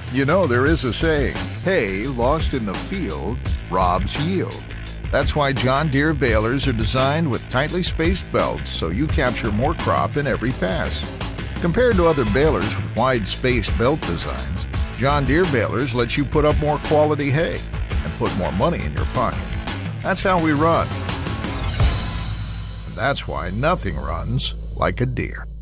You know, there is a saying, hay lost in the field robs yield. That's why John Deere balers are designed with tightly spaced belts so you capture more crop in every pass. Compared to other balers with wide-spaced belt designs, John Deere balers let you put up more quality hay and put more money in your pocket. That's how we run. And that's why nothing runs like a Deere.